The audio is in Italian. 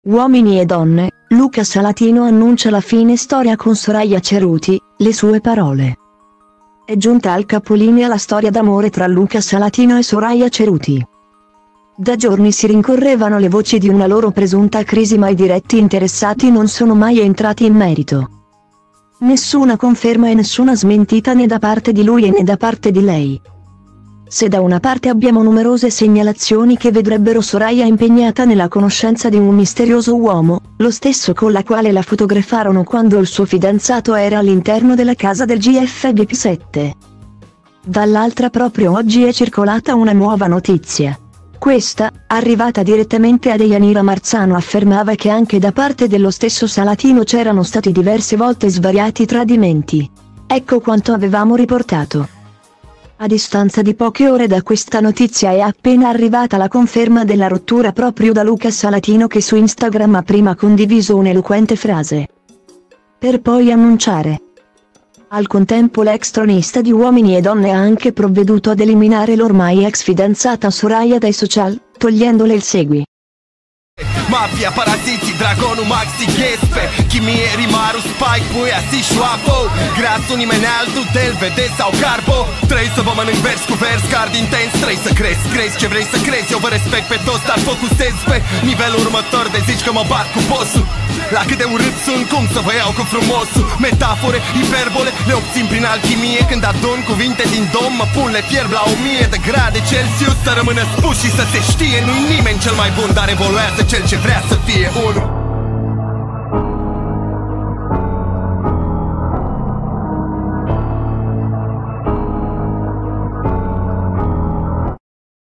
Uomini e donne, Luca Salatino annuncia la fine storia con Soraya Ceruti, le sue parole. È giunta al capolinea la storia d'amore tra Luca Salatino e Soraya Ceruti. Da giorni si rincorrevano le voci di una loro presunta crisi, ma i diretti interessati non sono mai entrati in merito. Nessuna conferma e nessuna smentita né da parte di lui né da parte di lei. Se da una parte abbiamo numerose segnalazioni che vedrebbero Soraya impegnata nella conoscenza di un misterioso uomo, lo stesso con la quale la fotografarono quando il suo fidanzato era all'interno della casa del GF 7. Dall'altra proprio oggi è circolata una nuova notizia. Questa, arrivata direttamente a Deianira Marzano, affermava che anche da parte dello stesso Salatino c'erano stati diverse volte svariati tradimenti. Ecco quanto avevamo riportato. A distanza di poche ore da questa notizia è appena arrivata la conferma della rottura proprio da Luca Salatino, che su Instagram ha prima condiviso un'eloquente frase, per poi annunciare. Al contempo l'ex tronista di Uomini e Donne ha anche provveduto ad eliminare l'ormai ex fidanzata Soraya dai social, togliendole il segui. Mafia, paraziti, dragonu, maxi, gespe Kimi e rimaru, spike, puia, si șoapă Grasul nimeni altul, del vede sau carbo Trebuie să vă mănânc vers cu vers, card intens Trebuie să crezi ce vrei să crezi Eu vă respect pe toți, dar focusez pe nivelul următor De zici că mă bat cu bossul La cât de urât sunt, cum să vă iau cu frumosul Metafore, hiperbole, le obțin prin alchimie Când adun cuvinte din dom, mă pun, le fierb la 1000 de grade Celsius Să rămână spus și să se știe Nu-i nimeni cel mai bun, dar evoluează cel ce vrea să fie unul